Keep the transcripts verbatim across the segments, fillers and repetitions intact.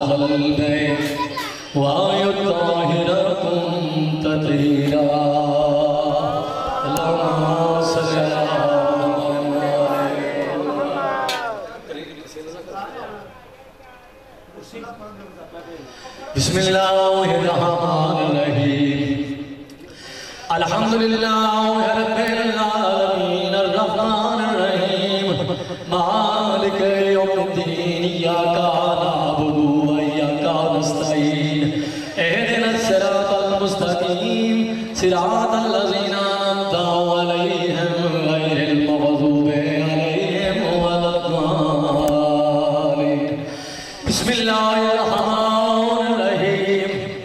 البيت ويطهركم تطهيرا اللهم صل على بسم الله الرحمن الرحيم الحمد لله رب العالمين الرحمن الرحيم مالك يوم الدين إياك نعبد وإياك نستعين اهدنا الصراط المستقيم صراط الذين أنعمت عليهم غير المغضوب عليهم ولا الضالين بسم الله الرحمن الرحيم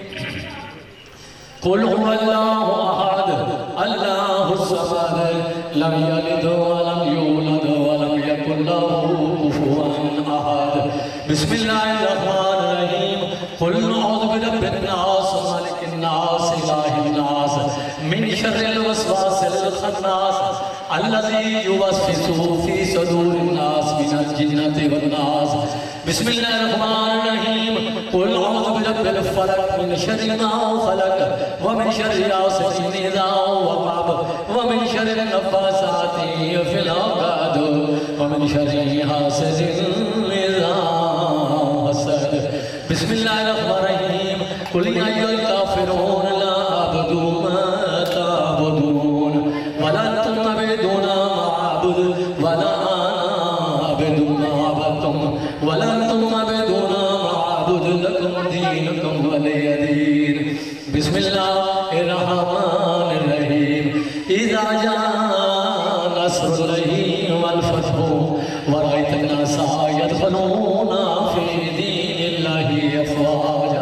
قل هو الله أحد الله الصمد لم يلد ولم يولد ولم يكن له كفوا أحد بسم الله الرحمن الرحيم قل أعوذ برب الناس مالك الناس إله الناس من شر الوسواس الخناس الذي يوسوس في صدور الناس من الجنة والناس بسم الله الرحمن الرحيم قل أعوذ برب الفلق من شر ما خلق ومن شر غاسق إذا وقب ومن شر النفاثات في العقد ومن شر حاسد إذا حسد بسم الله الرحمن الرحيم قل يا أيها الكافرون لا أعبد ما تعبدون ولا أنتم عبدون ما أعبد ولا أنا أعبد ما عبدتم ولا أنتم عبدون ما أعبد لكم دينكم ولي دين بسم الله الرحمن الرحيم إذا جاء نصر الله والفتح ورأيت الناس يدخلون في دين الله أفواجا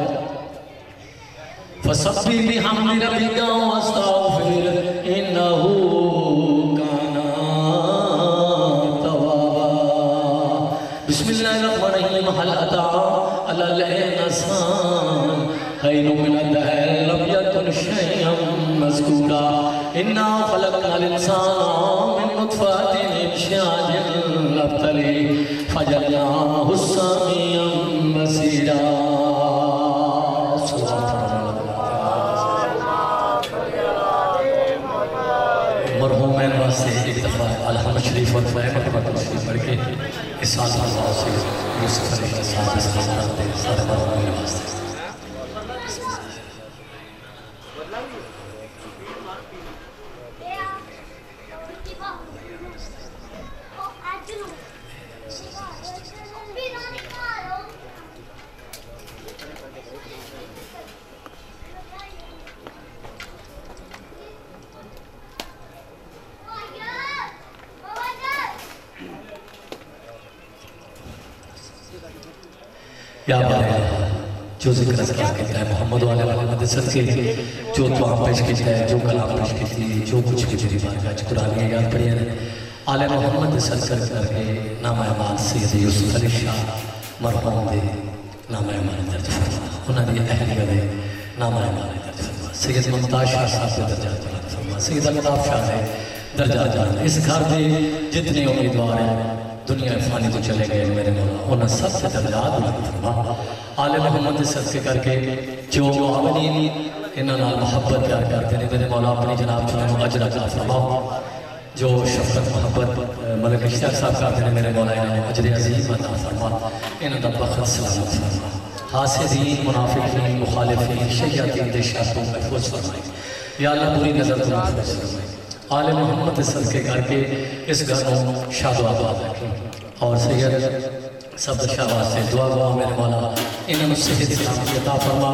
فسبح بحمد ربك واستغفر إنه كان توابا بسم الله الرحمن الرحيم هل أتى على الإنسان خير من الدهر لم يكن شيئا مذكورا إنا خلقنا الإنسان من نطفة إمشاج نبتليه فجعلناه سميعا بصيرا مرحومین واسطے ایک دفعہ الحمد شریف اور فہم اکبر شریف پڑھ کے اس سال اللہ سے یوسف علیہ السلام کے سلام کرتے ہیں سارے مرحومین واسطے یا بارے جو ذکر اذکار کہتا ہے محمد والے محمد صدقے جو دعا پیش کہتا ہے جو کلام پیش کہتی ہے جو کچھ بھی میری بارگاہ چ قرآن یاد پڑھی ہے آل محمد صدقہ کر کے نام اعمال سید یوسف علی شاہ مرحوم دے نام اعمال درج فرما انہاں دی اہلیہ دے نام اعمال درج فرما سید ممتاز شاہ صاحب دے درجات بلند فرما سید الطاف شاہ دے درجات بلند اس گھر دے جتنے امیدوار ہیں دنیا فانی تو چلے گئے میرے مولا انہاں سب سے درجات بلند فرما آل محمد صدقے کر کے جو معاونین انہاں نال محبت پیار کرتے ہیں میرے مولا اپنی جناب چنوں اجر عطا فرما جو شفقت محبت ملک اشتیاق صاحب کرتے ہیں میرے مولا انہاں اجر عظیم عطا فرما انہاں دا بخت سلامت فرما حاسدین منافقین مخالفین شیاطین دے شیطان محفوظ فرمائے یا اللہ بری نظر تو محفوظ فرمائے آل محمد صدقے کر کے اس گھروں شاد و آباد رکھیں اور سید سب شاہ واسطے دعا دعا میرے مولا انہوں صحت سلامتی عطا فرما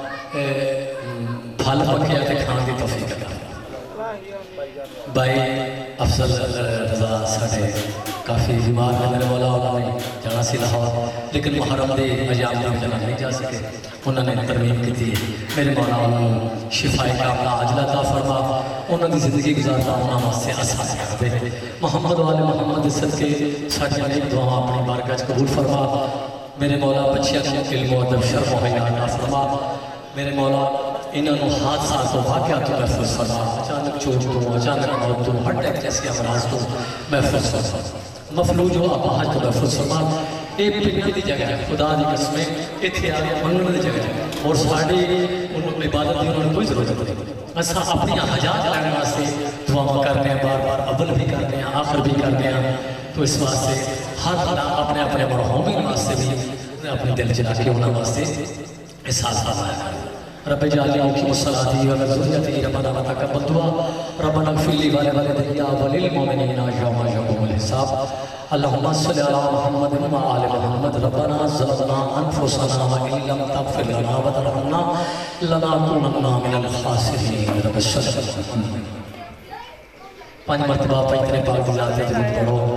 پھل پکیا تے کھان دی توفیق عطا بھائی افضل رضا ساڑھے کافی بیمار ہے میرے مولا انہوں نے جانا سی لاہور لیکن محرم دے ایام میں جانا نہیں جا سکے انہوں نے ترمیم کی تھی میرے مولا انہوں شفائی کاملہ عاجلہ عطا فرما انہوں نے زندگی گزارتا انہوں واسطے آسان کر دے محمد والے محمد صدقے ساڑھے نیک دعا اپنی بارگاہ قبول فرما میرے مولا بچیاں کو علم و ادب شرف و حیا عطا فرما میرے مولا انہوں حادثات و واقعات محفوظ فرما اچانک چوٹ تو اچانک موت تو ہر ٹیک جیسے امراض تو محفوظ فرما مفلوج و اباحت کو محفوظ فرما. یہ پنڈ دی جگہ ہے خدا دی قسمیں اتھے آ کے منگن دی جگہ ہے اور ساڑھے ان عبادت دی انہوں نے کوئی ضرورت نہیں. اسا اپنی حاجات لینے واسطے دعا کرتے ہیں بار بار اول بھی کرتے ہیں آخر بھی کرتے ہیں. تو اس واسطے ہر بندہ اپنے اپنے مرحومین واسطے بھی اپنے دل چلا کے انہوں واسطے احساس فرمایا کرے. رب جعلی مقیم الصلاۃ و ذریتی ربنا وتقبل دعا ربنا اغفر لي ولوالدي وللمؤمنين يوم يقوم الحساب. اللهم صل على محمد وعلى آل محمد. ربنا ظلمنا انفسنا وان لم تغفر لنا وترحمنا لنكونن من الخاسرين. رب اشرح لي صدري. پانچ مرتبہ پہلے پاک اللہ سے درود پڑھو.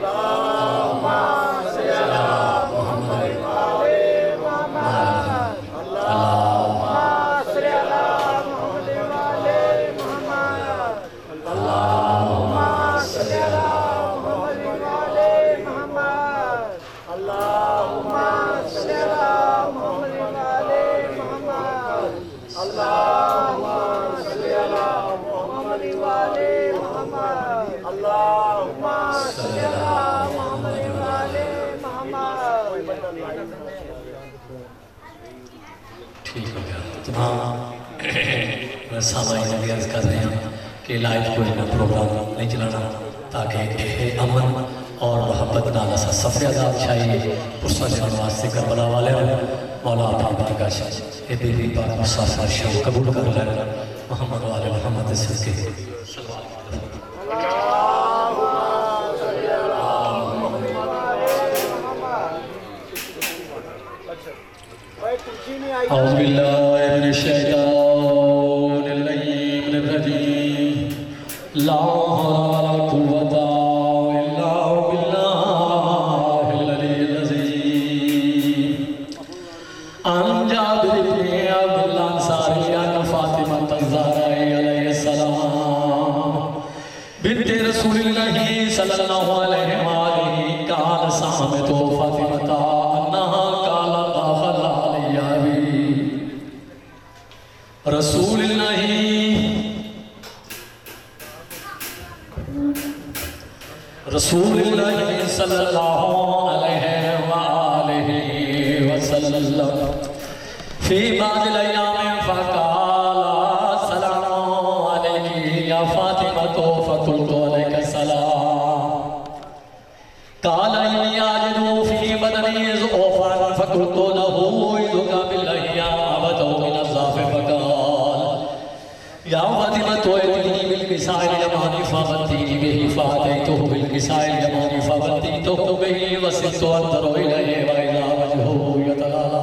سامعین بھی عرض کر رہے ہیں کہ لائیو کوئی نہ پروگرام نہیں چلانا تاکہ امن اور محبت نالا سا سفر عذاب چاہیے پرسہ جنان واسطے کربلا والے مولا آپ کا شاہ اے بی بی پاک مسافر شاہ قبول کر لیں محمد والے محمد صدقے. اعوذ باللہ من الشیطان اللعین الرجیم. لا حول ولا قوة الا باللہ العلی العظیم. عن جابر بن عبد اللہ انصاری عن فاطمہ الزہرا علیہ السلام بنت رسول اللہ صلی اللہ علیہ وآلہ قال سمعت فاطمہ رسول اللہ رسول اللہ صلی اللہ علیہ وآلہ وسلم فی بعض الایام فقال السلام علیکی یا فاطمہ فقلت علیک السلام. قال انی آجدو فی بدنی ضعفا فقلت له اذک باللہ عبدو من الضعف فقال یا فاطمة ائتنی بالکساء الیمانی فغطینی بہ فاتیتہ بالکساء الیمانی فغطیتہ بہ وصلت انظر الیہ واذا وجہہ یتلالا.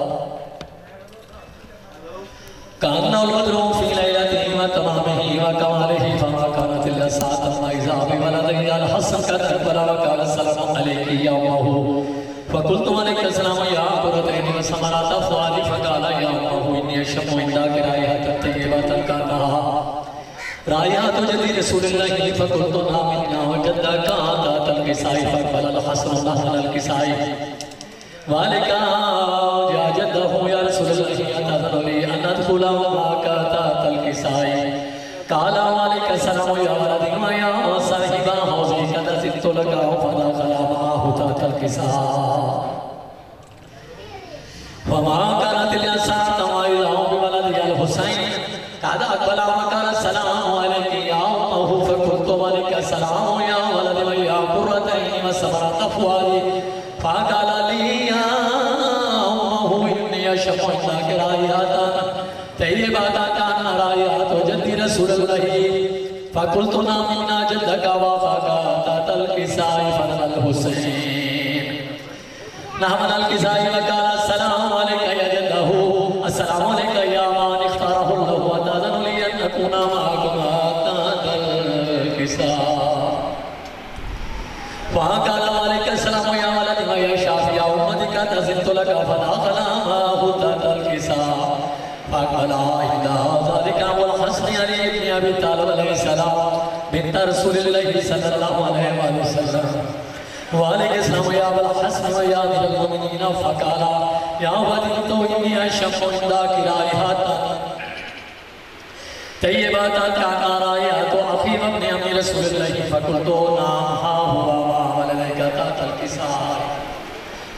کان البدر فی لیلتہ وتمامہ وکمالہ فما کانت الا ساعة اذا بولدہ الحسن قد اقبل وقال السلام علیک یا امہ فقلت علیک السلام یا قرۃ وثمرات فؤادی فقال یا امہ انی اشم عندک رائحۃ طیبۃ کانہا رائحۃ جدی رسول اللہ فقلت نامنا وجدک تحت الکساء فقبل الحسن نحن الکساء والکا یا جدہ یا رسول اللہ اتذن لی ان ادخل معک تحت الکساء قال علیک السلام یا ولدی یا صاحب حوضی قد زدت لک فدخل معه تحت الکساء فما كانت اليسار وإذا بولد الحسين قد أقبل وقال السلام عليك يا أمه فقلت عليك السلام يا ولد ويا قرة عيني وثمرة فؤادي فقال لي يا أمه إني أشم عندك رائحة طيبة كان رائحة جد رسول الله فقلت نامنا جدك وفقا تحت الكساء فنل الحسين نحن الكساء وقال السلام عليك يا جده السلام عليك يا من اختاره الله وتأذن لي أن أكون معكما تحت الكساء وقال عليك السلام يا ولد ويا شافي يا أمتك تزلت لك فدخل معه تحت الكساء فقال إن ذلك أبو الحسن علي بن أبي طالب عليه السلام بنت رسول الله صلى الله عليه وسلم وعليك السلام يا أبا الحسن ويا أمير المؤمنين فقال يا وددت إني أشم عندك رائحة طيبة كان رائحة أخي وابن أمي رسول الله فقلت نعم ها هو ما ولديك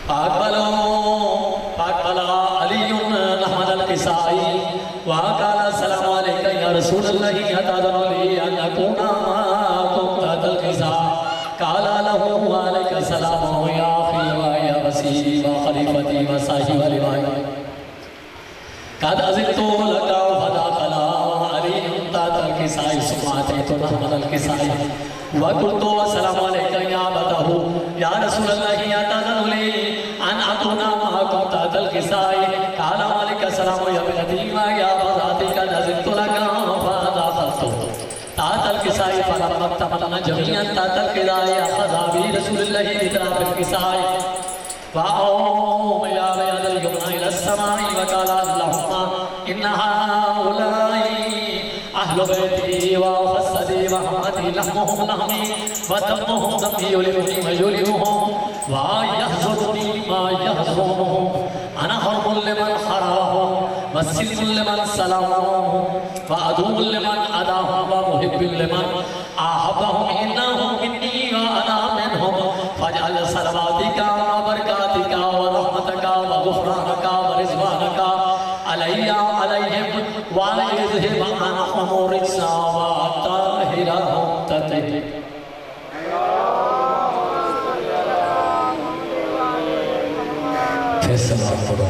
فاقبلوا فاقبل علي نحمد الكسائي وقال السلام عليك يا رسول الله أتأذن لي أن أكون معكم تحت الكساء قال له وعليك السلام يا أخي ويا وسيلي وخليفتي وصاحب لواي قد أذنت لك فدخل علي تحت الكساء ثم أتيت نحمد الكسائي وقلت السلام عليك يا أبته يا رسول الله أتأذن لي أن أكون معكم تحت الكساء قال عليك السلام يا ابنتي ويا بذاتك نزلت لك فدخلت تحت الكساء فلما اكتملنا جميعا تحت الكساء أخذ بي رسول الله بطرف الكساء وأوم يا بيد اليمنى إلى السماء وقال اللهم إن هؤلاء أهل بيتي وفسدي وحمتي لحمهم لحمي ودمهم دمي يلمني ويلمهم ويحزنني ما يحزنهم أنا حرب لمن حرمهم وسلم لمن سلمهم وعدو لمن أداهم ومحب لمن أحبهم إنهم مني وأنا منهم فاجعل صلواتك وبركاتك ورحمتك وغفرانك ورضوانك علي عليهم وَلَيْذْهِبْ عَنْهُمُ الرِّجْسَ وَطَهِّرَهُمْ تَطْهِيرًا. پھر سلام پڑھو.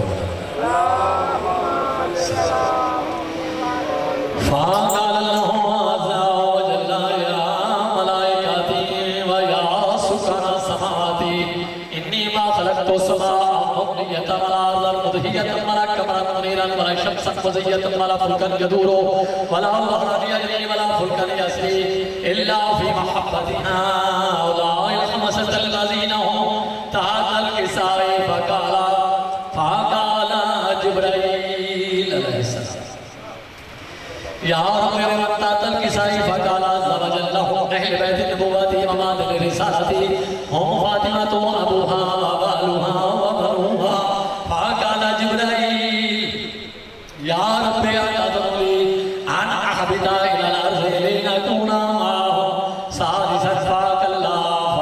فَقَالَ اللَّهُ عَزَّ وَجَلَّ يَا مَلَائِكَتِي وَيَا سُكَانَ السَّمَاوَاتِ إِنِّي مَا خَلَقْتُ السَّمَاءَ مُبْنِيَةً وَلَا الْأَرْضَ مُدْحِيَةً وَلَا قَمَرًا مُنِيرًا وَلَا شَمْسًا مُزِيَّةً وَلَا فُلْكًا يَدُورُ وَلَا بَحْرًا يَجْرِي وَلَا فُلْكًا يَسْرِي إِلَّا فِي مَحَبَّةِ هَؤُلَاءِ الْخَمْسَةِ الَّذِينَ هُمْ تحت الكساء فقال فقال جبرائيل علیہ السلام یا رب من تحت الكساء فقال عز وجل هم أهل بيت النبوة ومعدن الرسالة هم فاطمة وأبوها وبالها وبنوها فقال جبرائيل يا رب أتأذن لي أن أهبط إلى الأرض لنكون معهم سادسا فكلا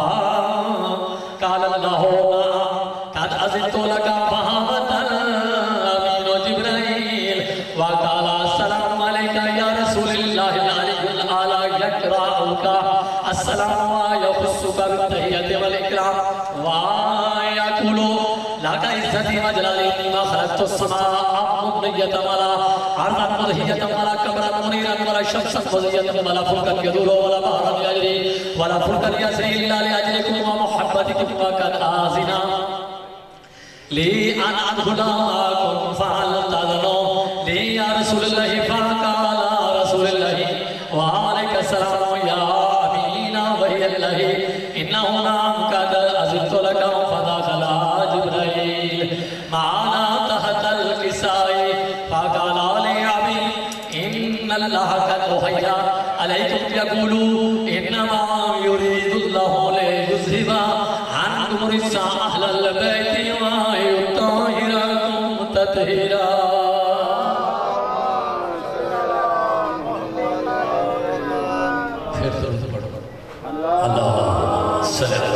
قال الله قد أذنت لك فهبط الأمين جبرائيل وقال السلام عليك يا رسول الله العلي الأعلى يقرأك السلام ويخصك بالتحية والإكرام ويقول لك عزتي وجلالي إني ما خلقت السماء مبنية ولا أرضا مدحية ولا قمرا منيرا ولا شمسا مزية ولا فلكا يدور ولا بحرا يجري ولا فلكا يسري إلا لأجلكم ومحبتكم وقد آذنا لي أن أدخل معكم فهل تأذنوا لي يا رسول الله فقال رسول الله وعليك السلام يا أمين وهي الله إنه نعم قد أذنت لك فدخل جبرائيل معنا تحت الكساء فقال لي أبي إن الله قد أوحي عليكم يقول إنما يريد الله ليذهب عنكم الرجس أهل البيت ويطهركم تطهيرا. پھر درود پڑھو. اللہ سلام.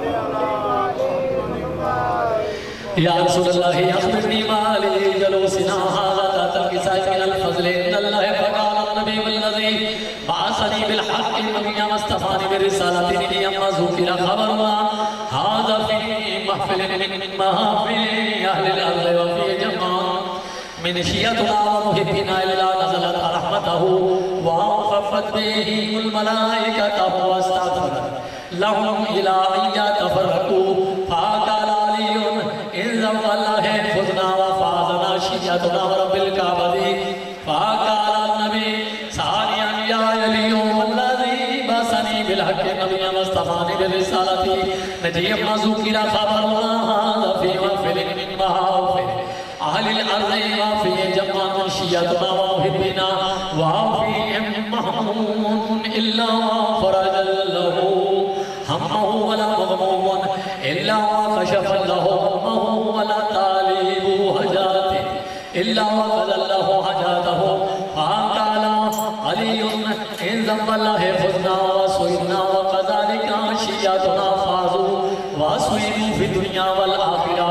یا رسول اللہ اخبرنی ما لی جلوسنا هذا تحت الكساء من الفضل عند الله فقال النبي والذي بعثني بالحق النبي واصطفاني برسالة إني أما ذكر خبرها هذا في محفل من محافل أهل الأرض وفي جماعة من شيعتنا ومحبنا إلا نزلت رحمته وخفت بهم الملائكة واستغفرت لهم إلى أن يتفرقوا فقال علي إذا والله فزنا وفازنا شيعتنا ورب الكعبة فقال النبي ثانيا يا علي والذي بعثني بالحق النبي واصطفاني بالرسالة نجي ما ذكر خبرنا هذا في محفل من محافل أهل الأرض وفي جماعة شيعتنا ومحبنا وفيهم مهموم إلا فرج له همه ولا مغموم إلا وكشف له همه ولا طالب حاجاته إلا وقضى له حاجاته فقال علي إن ذنب الله فزنا وسوينا وكذلك شيعتنا فازوا وسويدوا في الدنيا والآخرة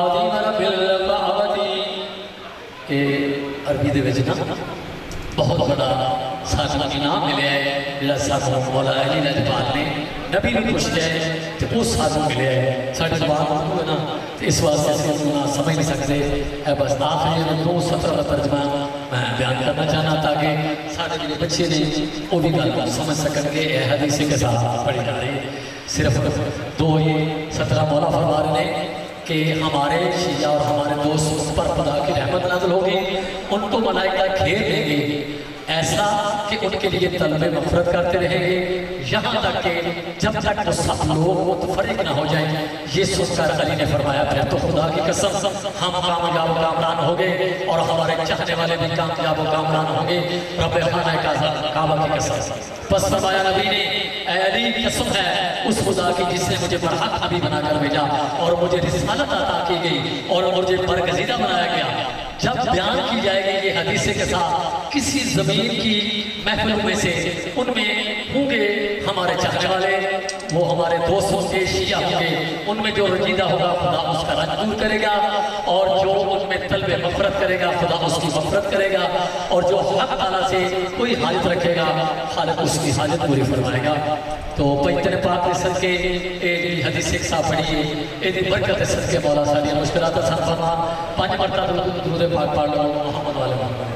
یہ عربی دے وچ نا بہت بڑا سانو انعام ملیا ہے جڑا سانو مولا علی لجپال نے نبی نے پوچھا ہے کہ وہ سانو ملیا ہے ساڈے زبان اردو ہے نا اس واسطے اسی اردو سمجھ نہیں سکتے ہے بس آخری دو سطر کا ترجمہ میں بیان کرنا چاہنا تاکہ ساڈے جڑے بچے نے وہ بھی گل سمجھ سکن گے اے حدیث کے ساتھ پڑھی جا رہی ہے صرف دو یہ سترہ مولا فرما رہے ہیں کہ ہمارے شیعہ اور ہمارے دوست اس پر خدا کی رحمت نازل ہوگی ان کو ملائکہ گھیر لیں گے ایسا کہ ان کے لیے طلب مغفرت کرتے رہیں گے یہاں تک کہ جب تک وہ سب لوگ متفرق نہ ہو جائیں یہ سن کر علی نے فرمایا پھر تو خدا کی قسم ہم کامیاب و کامران ہوں گے اور ہمارے چاہنے والے بھی کامیاب و کامران ہوں گے رب خانہ کعبہ کی قسم پس فرمایا نبی نے اے علی قسم ہے اس خدا کی جس نے مجھے برحق نبی بنا کر بھیجا اور مجھے رسالت عطا کی گئی اور مجھے برگزیدہ بنایا گیا جب بیان کی جائے گی یہ حدیث کے ساتھ کسی زمین کی محفلوں میں سے ان میں ہوں گے ہمارے چاہنے والے وہ ہمارے دوست ہوں گے شیعہ ہوں گے ان میں جو رجیدہ ہوگا خدا اس کا رنج دور کرے گا اور جو ان میں طلب مغفرت کرے گا خدا اس کی مغفرت کرے گا اور جو حق تعالیٰ سے کوئی حاجت رکھے گا خالق اس کی حاجت پوری فرمائے گا تو پیتر پاک کے صدقے ایک حدیث ایک ساتھ پڑھیے ایک برکت صدقے مولا سالیہ مشکلات سن فرما پانچ مرتبہ درود پاک پڑھ لو محمد والے محمد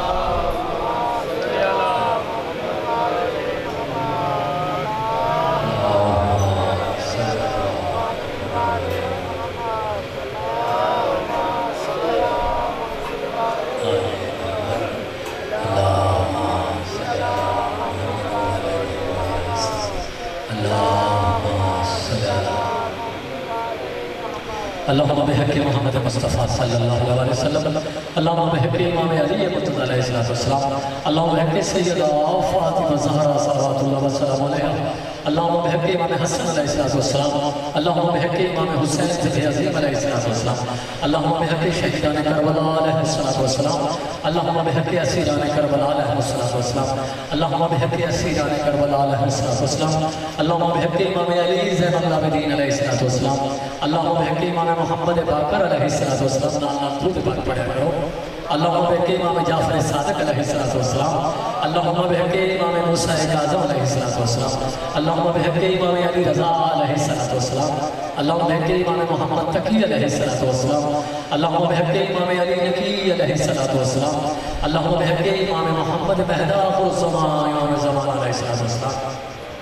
اللہم بحق محمد مصطفیٰ صلی اللہ علیہ وسلم اللہم بحق امام علی مرتضی علیہ السلام اللہم بحق سیدہ فاطمہ زہرا صلوات اللہ وسلم علیہ اللہم بحق امام حسن علیہ السلام اللہم بحق امام حسین ذکر عظیم علیہ السلام اللہم بحق شہیدان کربلا علیہ السلام اللہم بحق اسیران کربلا علیہ السلام اللہم بحق اسیران کربلا علیہ السلام اللہم بحق امام علی زین العابدین علیہ السلام اللہم بحق امام محمد باقر علیہ السلام نام درود پاک پڑھا کرو اللہم بحق امام جعفر صادق علیہ السلام اللہم بحق امام موسیٰ کاظم علیہ السلام اللہم بحق امام علی رضا علیہ السلام اللہم بحق امام محمد تقی علیہ السلام اللہم بحق امام علی نقی علیہ السلام اللہم بحق امام محمد مہدہ الزمان امام زمان علیہ السلام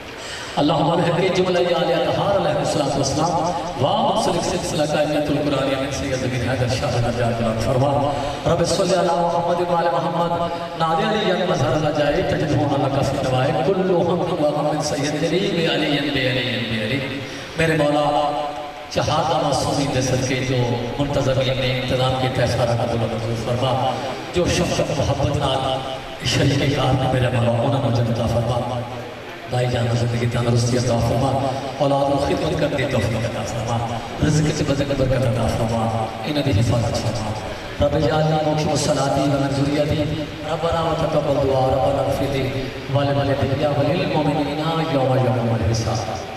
اللہم بحق جملہ آل اطہار علیہ السلام وآم صلق سلسلہ قائمت القرآن من سید بن حیدر شاہ نجات اللہ فرما رب صلی اللہ محمد وآل محمد نادی علی مظہر اللہ جائے تجدون اللہ کا فتوائے کلو حمد و غم من سید علی بے علی بے علی بے علی میرے مولا چہادہ معصومی دے صدقے جو منتظمین نے انتظام کی تحسارہ قبول منظور فرما جو شفقت محبت نال شریک کار نے میرے مولا انہوں نے جنتا فرما بھائی جانا زندگی تندرستی عطا فرما اولاد و خدمت کرنے توفیق عطا فرما رزق سے بدن برکت عطا فرما انہاں دی حفاظت فرما رب جعلنا مقیم الصلاة و من ذریتی ربنا وتقبل دعا ربنا اغفر لي ولوالدي وللمؤمنين يوم يقوم الحساب